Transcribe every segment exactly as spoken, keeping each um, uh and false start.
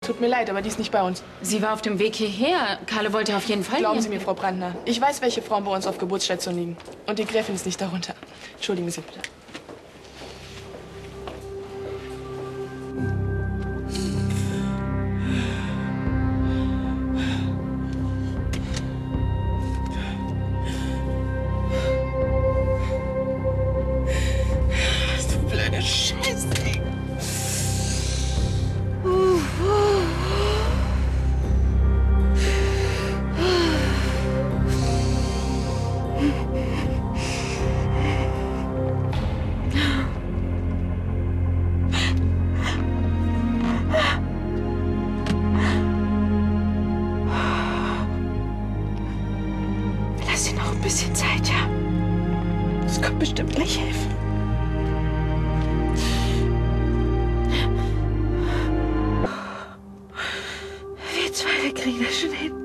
Tut mir leid, aber die ist nicht bei uns. Sie war auf dem Weg hierher. Karle wollte auf jeden Fall Glauben hier. Sie mir, Frau Brandner. Ich weiß, welche Frauen bei uns auf Geburtsstation liegen. Und die Gräfin ist nicht darunter. Entschuldigen Sie bitte. Lass dir noch ein bisschen Zeit, ja? Das kommt bestimmt gleich helfen. Wir zwei, wir kriegen das schon hin.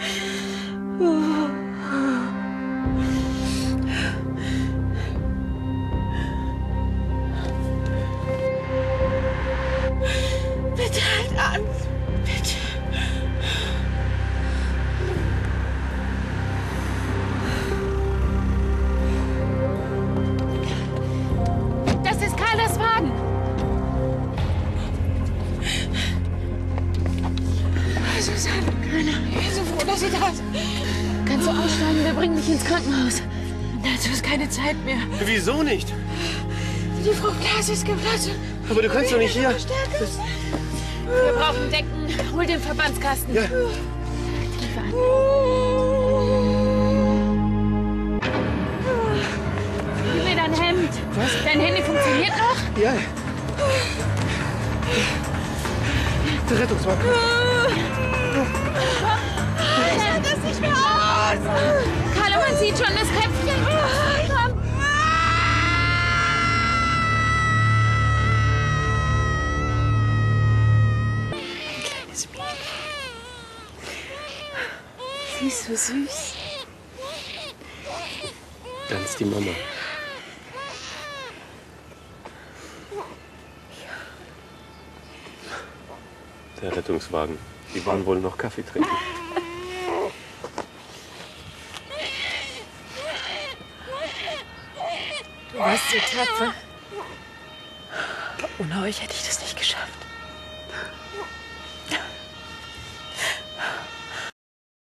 Bitte halt an. Bitte. Das ist Karlas Wagen. Susanne, ich bin so froh, dass Sie da sind. Kannst du aussteigen? Wir bringen dich ins Krankenhaus. Dazu ist keine Zeit mehr. Wieso nicht? Die Frau Klaas ist geplatzt. Aber du kannst doch nicht hier. Das Wir brauchen Decken. Hol den Verbandskasten. Ja. Tief an. Gib mir dein Hemd. Was? Dein Handy funktioniert noch? Ja. Der Rettungswagen. Ich halte das nicht mehr aus. Karle, man sieht schon das Köpfchen. Komm. Ein kleines Mädchen. Sie ist so süß. Ganz die Mama. Der Rettungswagen. Die waren wohl noch Kaffee trinken. Du warst so tapfer. Ohne euch hätte ich das nicht